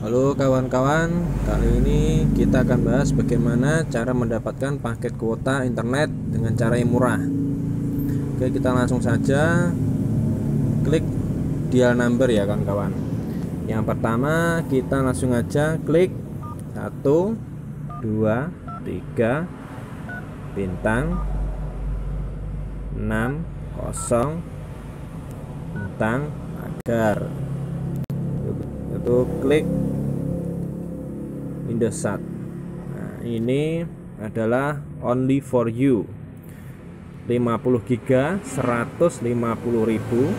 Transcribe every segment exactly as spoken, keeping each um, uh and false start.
Halo kawan-kawan, kali ini kita akan bahas bagaimana cara mendapatkan paket kuota internet dengan cara yang murah. Oke, kita langsung saja klik dial number ya kawan-kawan. Yang pertama kita langsung aja klik satu, dua, tiga, bintang, enam, kosong, bintang, pagar. Itu klik Indosat. Nah, ini adalah only for you, lima puluh giga seratus lima puluh ribu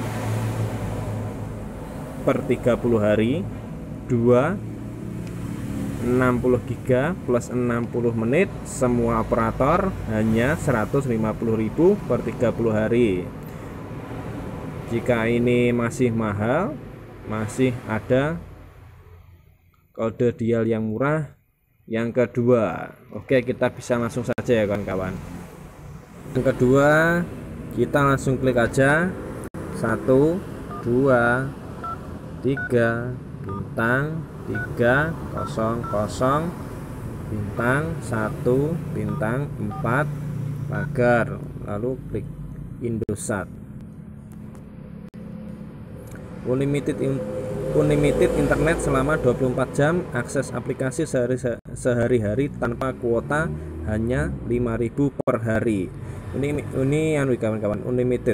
per tiga puluh hari. Dua enam puluh giga plus enam puluh menit, semua operator hanya seratus lima puluh ribu per tiga puluh hari. Jika ini masih mahal, masih ada kode dial yang murah yang kedua. Oke, kita bisa langsung saja ya kawan-kawan. Yang kedua kita langsung klik aja satu, dua, tiga, bintang, tiga, kosong, kosong, bintang, satu, bintang, empat, pagar, lalu klik Indosat. Unlimited Unlimited internet selama dua puluh empat jam, akses aplikasi sehari-hari tanpa kuota, hanya lima ribu per hari. Ini ini anu kawan-kawan, unlimited.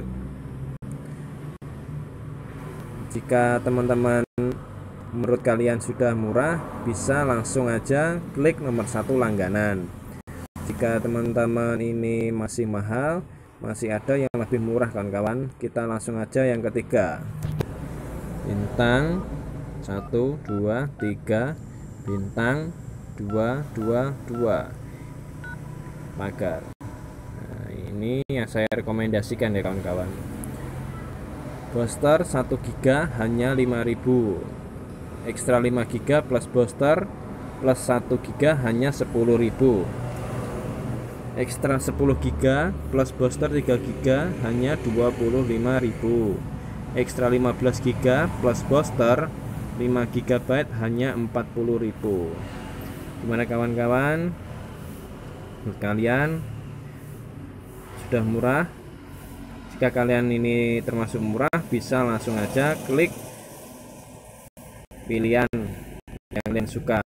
Jika teman-teman menurut kalian sudah murah, bisa langsung aja klik nomor satu langganan. Jika teman-teman ini masih mahal, masih ada yang lebih murah kawan-kawan, kita langsung aja yang ketiga. Bintang satu, dua, tiga, bintang dua, dua, dua, pagar. Nah, ini yang saya rekomendasikan ya kawan-kawan. Booster satu giga hanya lima ribu, ekstra lima giga plus booster plus satu giga hanya sepuluh ribu, ekstra sepuluh giga plus booster tiga giga hanya dua puluh lima ribu, ekstra lima belas giga plus booster lima giga byte hanya empat puluh ribu. Gimana kawan-kawan? Menurut kalian sudah murah? Jika kalian ini termasuk murah, bisa langsung aja klik pilihan yang kalian suka.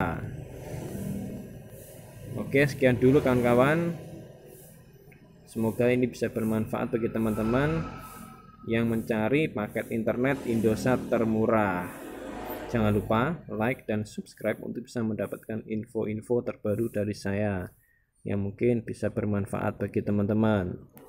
Oke, sekian dulu kawan-kawan. Semoga ini bisa bermanfaat bagi teman-teman yang mencari paket internet Indosat termurah. Jangan lupa like dan subscribe untuk bisa mendapatkan info-info terbaru dari saya yang mungkin bisa bermanfaat bagi teman-teman.